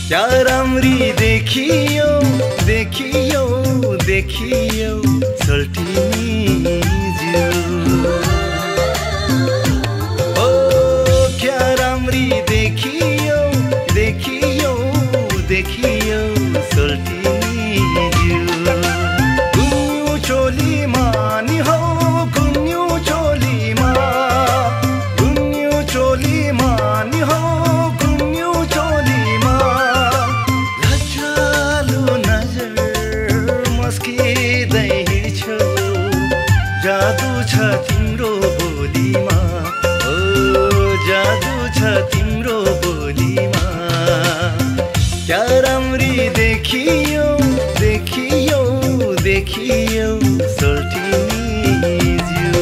क्या राम्री देखियो देखियो देखियो सोल्टिनी ज्यू। ओ क्या राम्री देखियो देखियो देखियो सोल्टिनी ज्यू। गुन्यू चोलीमा नि हो गुन्यू चोलीमा, गुन्यू चोलीमा नि हो गुन्यू चोलीमा। लज्जालु नजर मस्किँदै हिँड्छौ, जादु छ तिम्रो बोलीमा, ओ जादु छ तिम्रो बोलीमा। क्या राम्री देखियो देखियो देखियो सोल्टिनी ज्यू।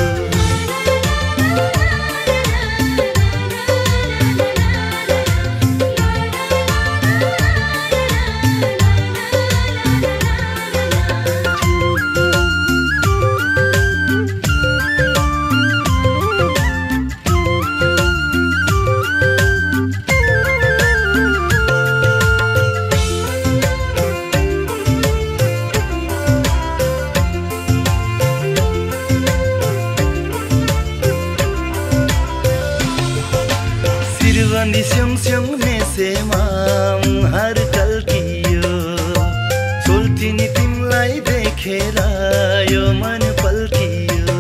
सिरबन्दी स्याङ नेसेमा हर कल्कियो, सोल्टिनी तिमलाई देखेर यो मन पल्कियो।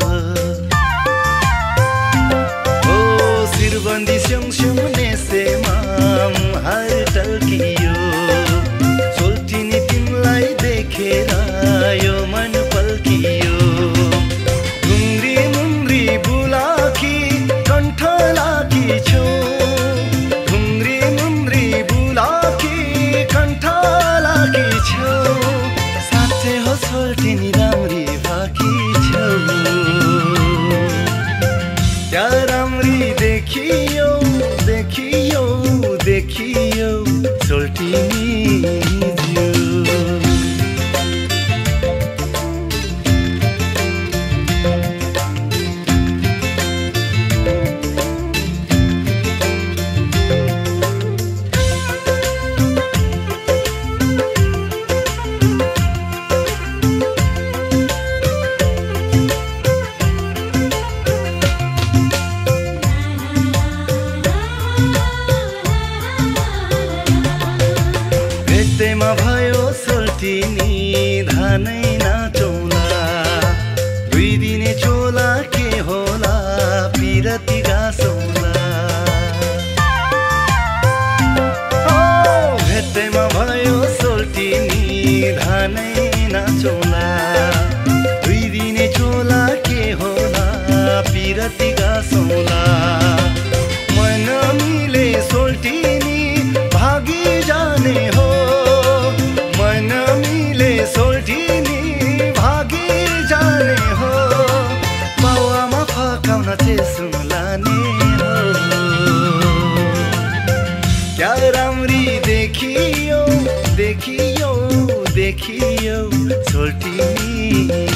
ओ सिरबन्दी स्याङ नेसेमा हर टल्कियो, सोल्टिनी तिमलाई देखेर यो मन पल्कियो। घुम्री मुम्री बुलाकी कण्ठ लागी छौ, घुम्री मुम्री बुलाकी कण्ठ लागी छौ। साँच्चै हो सोल्टिनी राम्री बाकी छौ। क्या राम्री देखियो देखियो देखियो सोल्टिनी ज्यू। भेट्दैमा भयो सोल्टिनी धानै नाचौला, दुई दिने चोला के होला पिरती गासौला। भेट्दैमा भयो सोल्टिनी धानै नाचौला, दुई दिने चोला के होला पिरती गासौला। मन मिले सोल्टिनी भागी जाने हो, मन मिले सोल्टिनी भागी जाने हो। पावामा फकाउन चेसुङ लाने हो। क्या राम्री देखियो देखियो देखियो सोल्टिनी